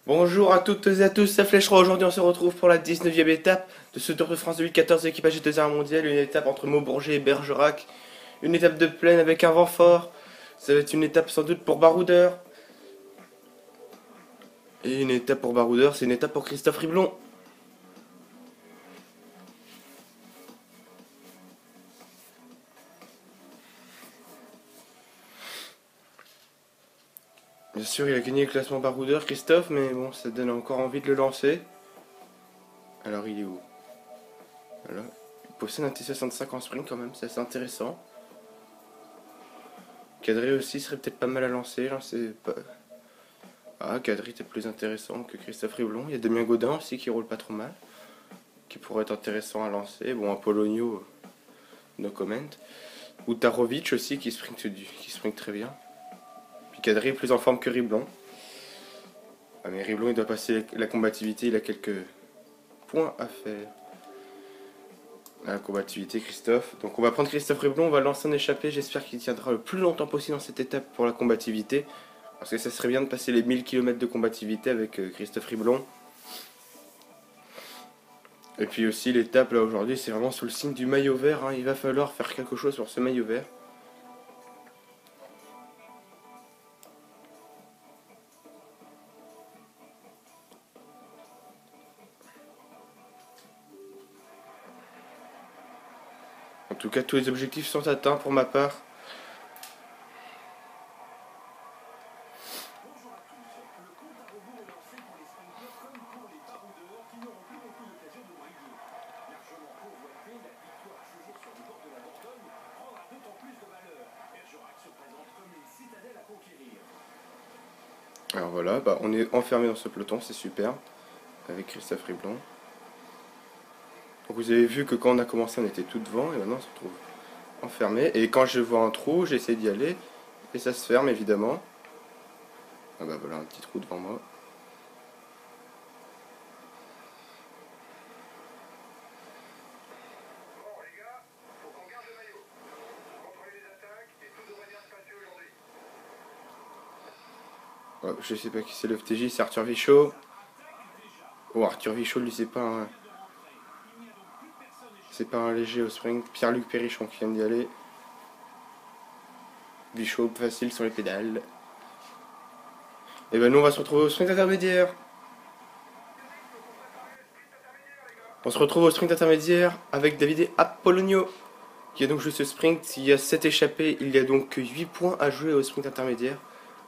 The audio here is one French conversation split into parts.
Bonjour à toutes et à tous, c'est Flécheron. Aujourd'hui, on se retrouve pour la 19e étape de ce Tour de France 2014 équipage du deuxième mondial. Une étape entre Maubroger et Bergerac. Une étape de plaine avec un vent fort. Ça va être une étape sans doute pour Baroudeur. Et une étape pour Baroudeur, c'est une étape pour Christophe Riblon. Bien sûr, il a gagné le classement Baroudeur, Christophe, mais bon, ça donne encore envie de le lancer. Alors, il est où? Voilà. Il possède un T65 en sprint quand même, c'est assez intéressant. Cadré aussi serait peut-être pas mal à lancer. Ah, Cadry était plus intéressant que Christophe Riblon. Il y a Damien Gaudin aussi qui roule pas trop mal, qui pourrait être intéressant à lancer. Bon, un Polonio, no comment. Ou Tarovic aussi qui sprint très bien. Puis Cadry est plus en forme que Riblon. Ah, mais Riblon il doit passer la combativité, il a quelques points à faire. La combativité, Christophe. Donc on va prendre Christophe Riblon, on va lancer un échappé. J'espère qu'il tiendra le plus longtemps possible dans cette étape pour la combativité. Parce que ça serait bien de passer les 1000 km de combativité avec Christophe Riblon. Et puis aussi l'étape là aujourd'hui, c'est vraiment sous le signe du maillot vert. Hein. Il va falloir faire quelque chose sur ce maillot vert. En tout cas, tous les objectifs sont atteints pour ma part. Alors voilà, bah, on est enfermé dans ce peloton, c'est super, avec Christophe Riblon. Donc vous avez vu que quand on a commencé, on était tout devant, et maintenant on se retrouve enfermé. Et quand je vois un trou, j'essaie d'y aller, et ça se ferme évidemment. Ah bah voilà, un petit trou devant moi. Ouais, je sais pas qui c'est le FTJ, c'est Arthur Vichot. Oh, Arthur Vichot, lui, c'est pas un léger au sprint. Pierre-Luc Perrichon qui vient d'y aller. Vichot, facile sur les pédales. Et ben nous, on va se retrouver au sprint intermédiaire. On se retrouve au sprint intermédiaire avec Davide Apollonio, qui a donc joué ce sprint. Il y a 7 échappés, il y a donc 8 points à jouer au sprint intermédiaire.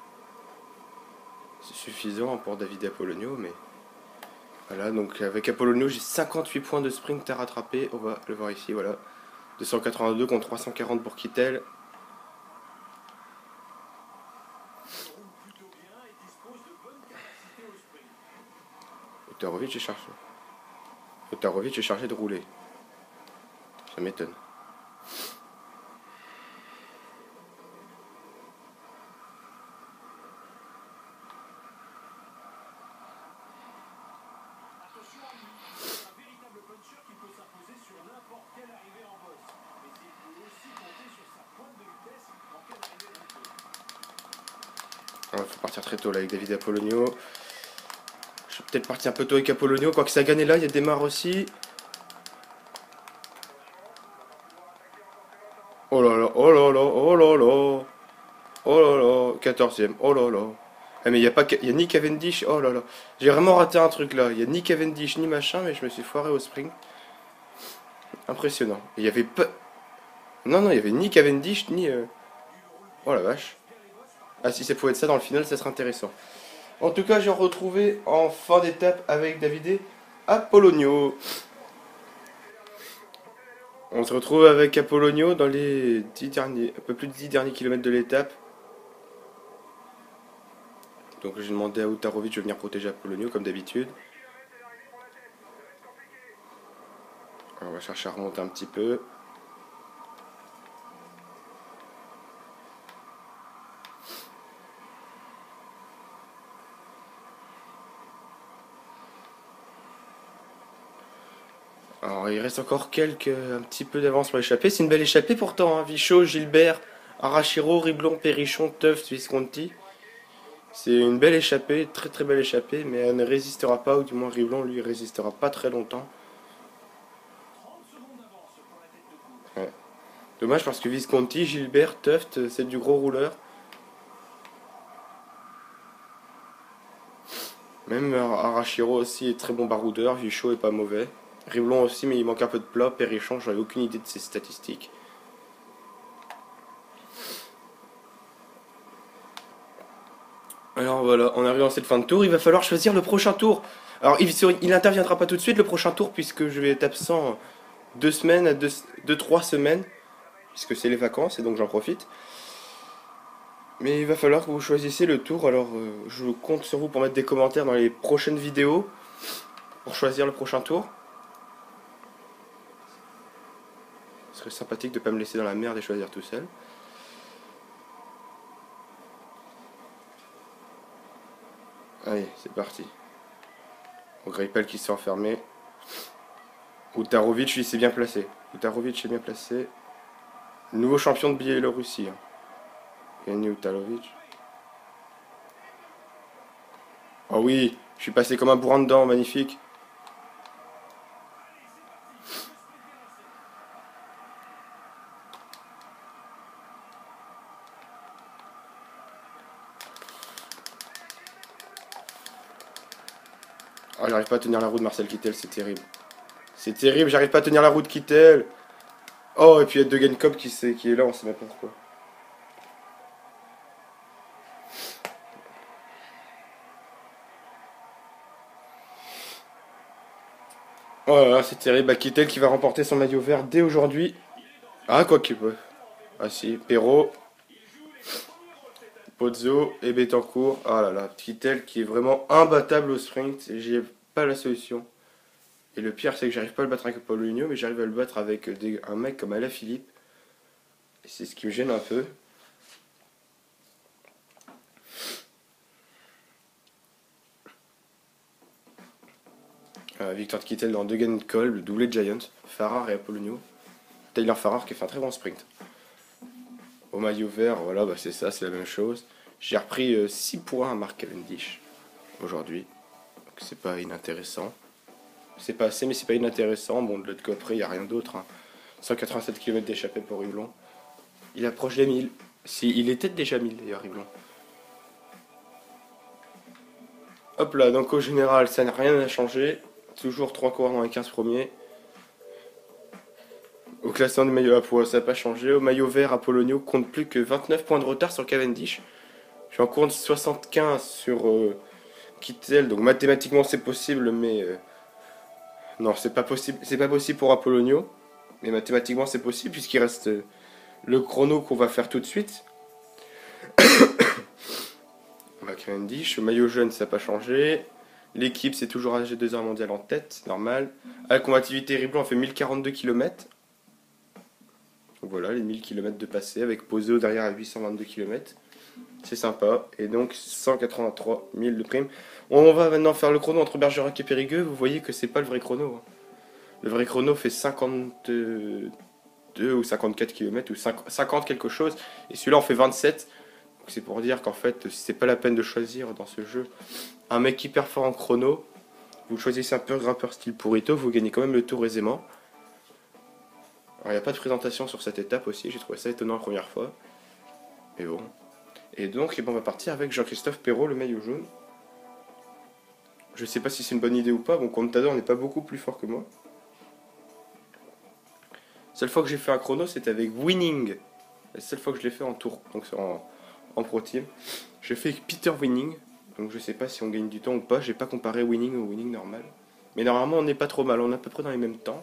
C'est suffisant pour Davide Apollonio, mais voilà, donc avec Apollonio, j'ai 58 points de sprint à rattraper. On va le voir ici, voilà. 282 contre 340 pour Kittel. Otarovic est chargé de rouler. Ça m'étonne. Il faut partir très tôt là avec David Apollonio. Je vais peut-être partir un peu tôt avec Apollonio, quoique ça gagne là, il y a Desmar aussi. Oh là là, oh là là, oh là là. Oh là là, 14ème, oh là là. Ah mais il y a pas, il y a ni Cavendish, oh là là. J'ai vraiment raté un truc là. Il y a ni Cavendish ni machin, mais je me suis foiré au sprint. Impressionnant. Et il y avait pas, non non, il y avait ni Cavendish ni. Oh la vache. Ah si ça pouvait être ça dans le final, ça serait intéressant. En tout cas, j'ai retrouvé en fin d'étape avec Davide Apollonio. On se retrouve avec Apollonio dans les 10 derniers, un peu plus de 10 derniers kilomètres de l'étape. Donc j'ai demandé à Otarovic de venir protéger Apollonio comme d'habitude. On va chercher à remonter un petit peu. Alors il reste encore un petit peu d'avance pour l'échappée. C'est une belle échappée pourtant, hein. Vichot, Gilbert, Arachiro, Riblon, Perrichon, Tuft, Visconti. C'est une belle échappée, très très belle échappée, mais elle ne résistera pas, ou du moins Riblon lui résistera pas très longtemps. Ouais. Dommage parce que Visconti, Gilbert, Tuft, c'est du gros rouleur. Même Arashiro aussi est très bon baroudeur, Vichot est pas mauvais. Riblon aussi, mais il manque un peu de plat. Perrichon, j'avais aucune idée de ses statistiques. Alors voilà, on arrive dans cette fin de tour, il va falloir choisir le prochain tour. Alors il interviendra pas tout de suite le prochain tour puisque je vais être absent 2 semaines à 3 semaines, puisque c'est les vacances et donc j'en profite. Mais il va falloir que vous choisissiez le tour, alors je compte sur vous pour mettre des commentaires dans les prochaines vidéos pour choisir le prochain tour. Ce serait sympathique de ne pas me laisser dans la merde et choisir tout seul. Allez, c'est parti. Au Greipel qui s'est enfermé. Utarovic, il s'est bien placé. Utarovic est bien placé. Nouveau champion de Biélorussie. Gagné Utarovic. Oh oui, je suis passé comme un bourrin dedans, magnifique. Oh, j'arrive pas à tenir la roue de Marcel Kittel, c'est terrible. C'est terrible, j'arrive pas à tenir la roue de Kittel. Oh, et puis il y a Degenkop qui est là, on sait même pas pourquoi. Oh là là, c'est terrible. Bah, Kittel qui va remporter son maillot vert dès aujourd'hui. Ah, quoi qu'il peut. Ah si, Perrault, Pozzo et Betancourt. Ah là là, Kittel qui est vraiment imbattable au sprint. Et j'ai pas la solution. Et le pire, c'est que j'arrive pas à le battre avec Paulinho, mais j'arrive à le battre avec un mec comme Alaphilippe. Et c'est ce qui me gêne un peu. Victor Kittel dans Degenkop, doublé de Giant. Farrar et Apollonio. Taylor Farrar qui fait un très bon sprint. Au maillot vert, voilà, bah c'est ça, c'est la même chose. J'ai repris 6 points à Mark Cavendish aujourd'hui. Donc c'est pas inintéressant. C'est pas assez, mais c'est pas inintéressant. Bon, de l'autre côté, après, il n'y a rien d'autre. 187 km d'échappée pour Riblon. Il approche les 1000. Si, il était déjà 1000 d'ailleurs, Riblon. Hop là, donc au général, ça n'a rien à changer. Toujours 3 coureurs dans les 15 premiers. Au classement du maillot à poids, ça n'a pas changé. Au maillot vert, Apollonio compte plus que 29 points de retard sur Cavendish. Je suis en course 75 sur Kittel, donc mathématiquement c'est possible, mais non, c'est pas possible. C'est pas possible pour Apollonio, mais mathématiquement c'est possible puisqu'il reste le chrono qu'on va faire tout de suite. On va Cavendish, le maillot jaune ça n'a pas changé. L'équipe c'est toujours AG2R mondial en tête, c'est normal. À la combativité, Riblon a fait 1042 km. Donc voilà, les 1000 km de passé avec Pozzo derrière à 822 km. C'est sympa. Et donc 183 000 de prime. On va maintenant faire le chrono entre Bergerac et Périgueux. Vous voyez que c'est pas le vrai chrono. Le vrai chrono fait 52 ou 54 km ou 50 quelque chose. Et celui-là on fait 27. Donc c'est pour dire qu'en fait c'est pas la peine de choisir dans ce jeu un mec hyper fort en chrono. Vous choisissez un peu grimpeur style Purito, vous gagnez quand même le tour aisément. Alors il n'y a pas de présentation sur cette étape aussi, j'ai trouvé ça étonnant la première fois. Mais bon. Et donc on va partir avec Jean-Christophe Perrault, le maillot jaune. Je sais pas si c'est une bonne idée ou pas, mon Contador n'est pas beaucoup plus fort que moi. La seule fois que j'ai fait un chrono, c'était avec Winning. La seule fois que je l'ai fait en tour, donc en pro team. J'ai fait avec Peter Winning, donc je sais pas si on gagne du temps ou pas. J'ai pas comparé Winning au Winning normal. Mais normalement on n'est pas trop mal, on est à peu près dans les mêmes temps.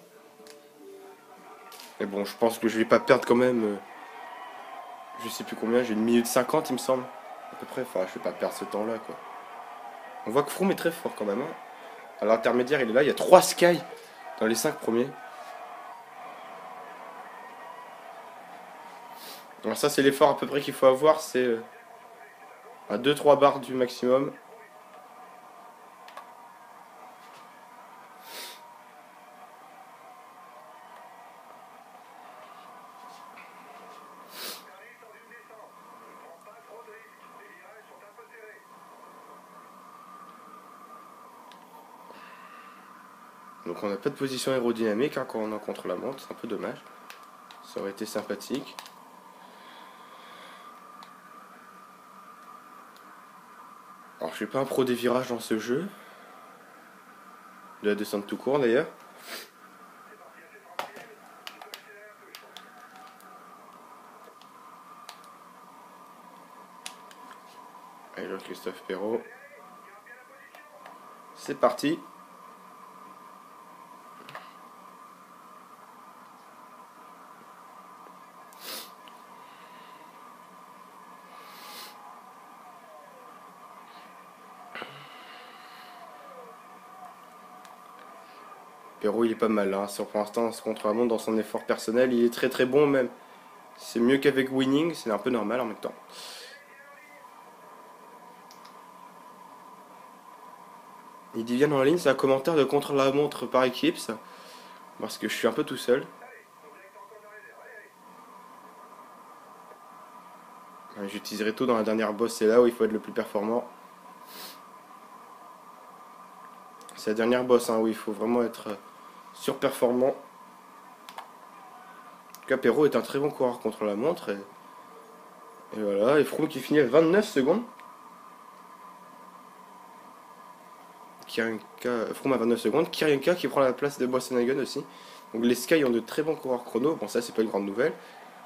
Mais bon, je pense que je vais pas perdre quand même. Je sais plus combien, j'ai 1 minute 50 il me semble. À peu près, enfin je vais pas perdre ce temps là quoi. On voit que Froome est très fort quand même. À l'intermédiaire il est là, il y a 3 Sky dans les 5 premiers. Alors ça c'est l'effort à peu près qu'il faut avoir, c'est à 2-3 barres du maximum. Donc on n'a pas de position aérodynamique hein, quand on est en contre-la-montre, c'est un peu dommage. Ça aurait été sympathique. Alors je suis pas un pro des virages dans ce jeu. De la descente tout court d'ailleurs. Allez, Jean-Christophe Perrault. C'est parti. Perrault il est pas mal, hein. Pour l'instant, contre la montre dans son effort personnel, il est très très bon même. C'est mieux qu'avec Winning, c'est un peu normal en même temps. Il dit bien dans la ligne, c'est un commentaire de contre-la-montre par équipe, ça. Parce que je suis un peu tout seul. J'utiliserai tout dans la dernière boss, c'est là où il faut être le plus performant. C'est la dernière boss hein, où il faut vraiment être surperformant. En tout cas, Perrault est un très bon coureur contre la montre. Et voilà, et Froome qui finit à 29 secondes. Froome à 29 secondes. Kirienka qui prend la place de Boasson-Hagen aussi. Donc les Sky ont de très bons coureurs chrono. Bon, ça, c'est pas une grande nouvelle.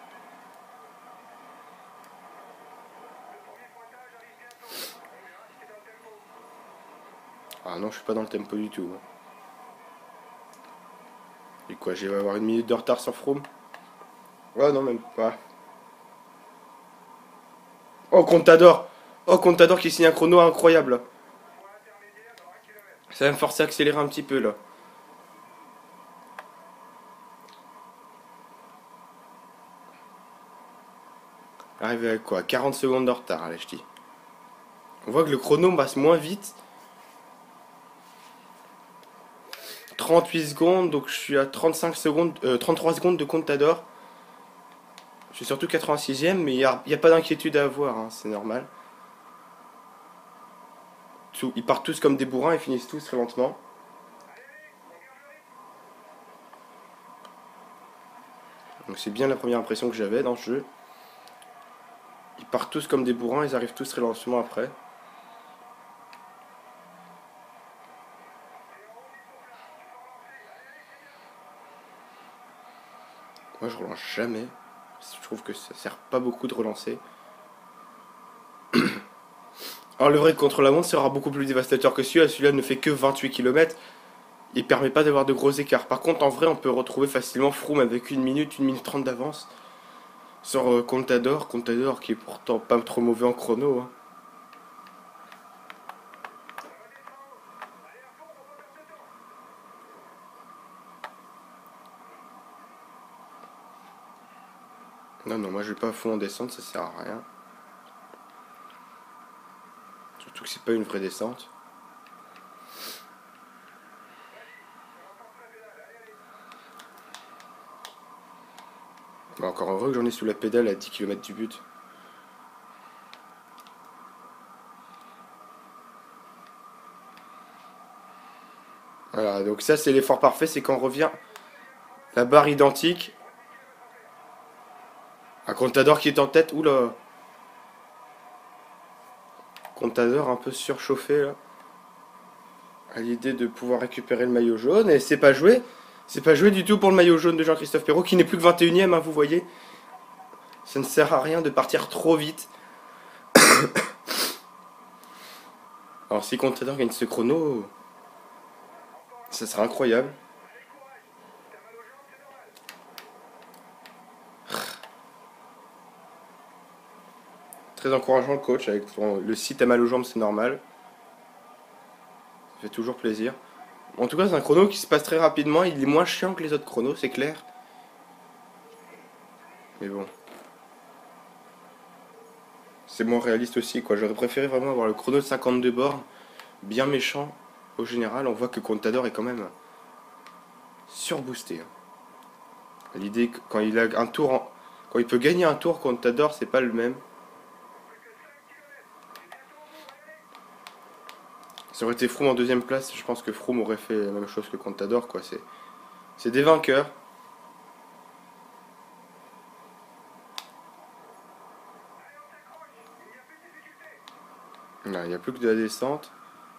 Ah non, je suis pas dans le tempo du tout. Et quoi, je vais avoir une minute de retard sur Froome? Ouais, non, même pas. Oh, Contador! Oh, Contador qui signe un chrono incroyable. Ça va me forcer à accélérer un petit peu là. Arrivé à quoi? 40 secondes de retard, allez, je dis. On voit que le chrono passe moins vite. 38 secondes, donc je suis à 35 secondes, 33 secondes de Contador. Je suis surtout 86ème, mais il n'y a pas d'inquiétude à avoir, hein, c'est normal. Ils partent tous comme des bourrins et finissent tous très lentement. Donc c'est bien la première impression que j'avais dans ce jeu. Ils partent tous comme des bourrins, ils arrivent tous très lentement après. Moi je relance jamais. Je trouve que ça sert pas beaucoup de relancer. Alors le vrai contre-la-montre sera beaucoup plus dévastateur que celui-là. Celui-là ne fait que 28 km. Il permet pas d'avoir de gros écarts. Par contre en vrai on peut retrouver facilement Froome avec 1 minute 30 d'avance. Sur Contador qui est pourtant pas trop mauvais en chrono. Hein. Non, non, moi je vais pas à fond en descente, ça sert à rien. Surtout que c'est pas une vraie descente. Bah, encore heureux que j'en ai sous la pédale à 10 km du but. Voilà, donc ça c'est l'effort parfait, c'est quand on revient la barre identique. Un Contador qui est en tête, oula. Contador un peu surchauffé là. À l'idée de pouvoir récupérer le maillot jaune, et c'est pas joué. C'est pas joué du tout pour le maillot jaune de Jean-Christophe Perrault, qui n'est plus que 21ème, hein, vous voyez. Ça ne sert à rien de partir trop vite. Alors si Contador gagne ce chrono, ça sera incroyable. Très encourageant le coach, avec le site à mal aux jambes, c'est normal. Ça fait toujours plaisir. En tout cas, c'est un chrono qui se passe très rapidement, il est moins chiant que les autres chronos, c'est clair. Mais bon. C'est moins réaliste aussi, quoi. J'aurais préféré vraiment avoir le chrono de 52 bornes, bien méchant. Au général, on voit que Contador est quand même surboosté. Hein. L'idée que quand il a un tour, quand il peut gagner un tour, Contador, c'est pas le même. Ça aurait été Froome en deuxième place, je pense que Froome aurait fait la même chose que Contador, quoi. C'est des vainqueurs. Là, il n'y a plus que de la descente.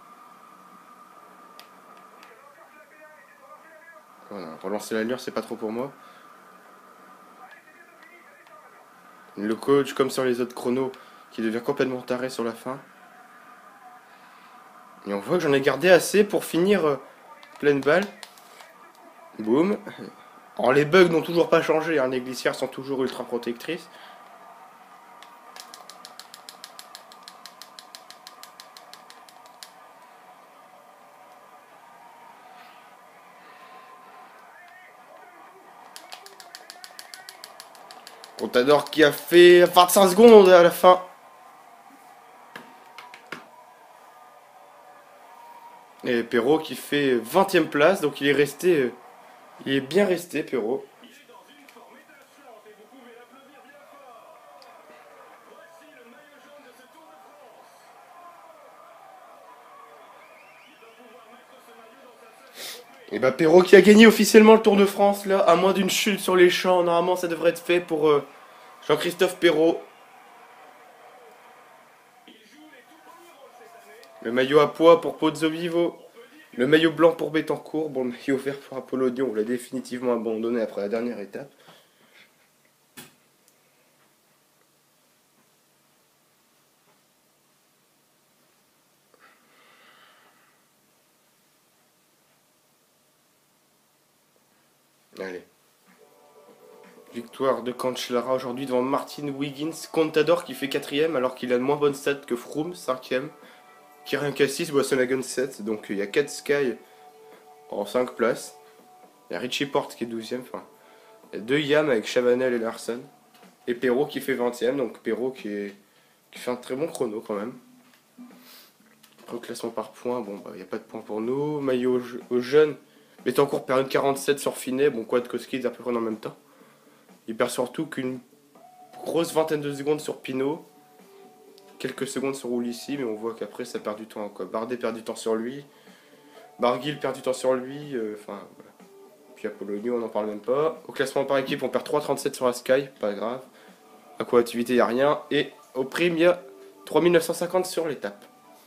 Voilà, relancer l'allure, c'est pas trop pour moi. Le coach, comme sur les autres chronos, qui devient complètement taré sur la fin. Et on voit que j'en ai gardé assez pour finir pleine balle. Boum. Alors les bugs n'ont toujours pas changé, hein, les glissières sont toujours ultra protectrices. Contador qui a fait 25 secondes à la fin. Et Perrault qui fait 20ème place, donc il est resté... il est bien resté, Perrault. Et bah Perrault qui a gagné officiellement le Tour de France, là, à moins d'une chute sur les champs. Normalement, ça devrait être fait pour Jean-Christophe Perrault. Le maillot à pois pour Pozzo Vivo. Le maillot blanc pour Bettencourt. Bon, le maillot vert pour Apollonion, on l'a définitivement abandonné après la dernière étape. Allez. Victoire de Cancellara aujourd'hui devant Martin Wiggins. Contador qui fait 4ème alors qu'il a de moins bonnes stats que Froome, 5ème. Kieran Cassis, Boasson-Hagen 7. Donc il y a 4 Sky en 5 places. Il y a Richie Porte qui est 12ème. Enfin, il y a 2 Yam avec Chavanel et Larson. Et Perrault qui fait 20ème. Donc Perrault qui fait un très bon chrono quand même. Après, au classement par points, bon, bah, il n'y a pas de points pour nous. Maillot aux jeunes. Bettencourt perd une 47 sur Finet. Bon, Kwiatkowski est à peu près en même temps. Il perd surtout qu'une grosse vingtaine de secondes sur Pinot. Quelques secondes sur Ulissi, mais on voit qu'après ça perd du temps, quoi. Bardet perd du temps sur lui. Barguil perd du temps sur lui. Enfin, voilà. Puis Apollonio, on n'en parle même pas. Au classement par équipe, on perd 3,37 sur la Sky, pas grave. À Coactivité, il n'y a rien. Et au prime, il y a 3950 sur l'étape.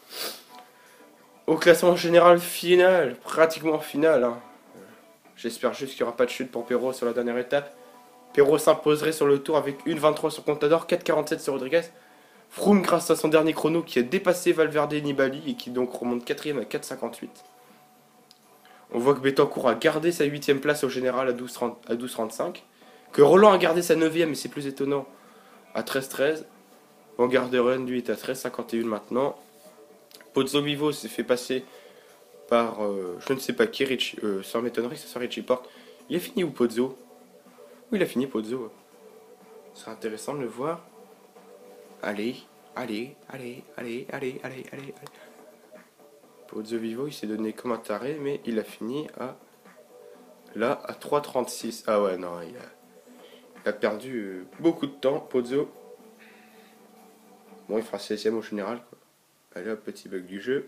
Au classement général final, pratiquement final, hein. J'espère juste qu'il n'y aura pas de chute pour Perrault sur la dernière étape. Perrault s'imposerait sur le tour avec 1,23 sur Contador, 4,47 sur Rodriguez. Froome grâce à son dernier chrono qui a dépassé Valverde et Nibali et qui donc remonte 4ème à 4,58. On voit que Bettencourt a gardé sa 8ème place au général à 12,35. Que Roland a gardé sa 9ème, mais c'est plus étonnant, à 13,13. Van Garderen lui est à 13,51 maintenant. Pozzo Vivo s'est fait passer par je ne sais pas qui, ça m'étonnerait que ce soit Richie Porte. Il a fini où Pozzo? Oui, il a fini Pozzo. C'est intéressant de le voir. Allez. Pozzo Vivo, il s'est donné comme un taré, mais il a fini à... là, à 3,36. Ah ouais, non, il a perdu beaucoup de temps, Pozzo. Bon, il fera 16ème au général, quoi. Allez, hop, petit bug du jeu.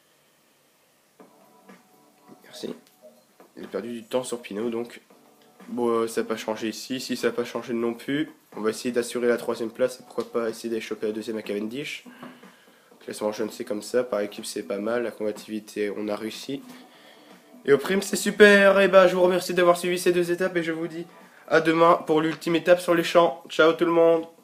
Merci. Il a perdu du temps sur Pinot, donc... bon, ça n'a pas changé ici. Si ça n'a pas changé non plus, on va essayer d'assurer la 3ème place et pourquoi pas essayer d'aller choper la 2ème à Cavendish. Classement jeune, c'est comme ça. Par équipe, c'est pas mal. La combativité, on a réussi. Et au prime, c'est super. Et bah, je vous remercie d'avoir suivi ces 2 étapes et je vous dis à demain pour l'ultime étape sur les champs. Ciao tout le monde.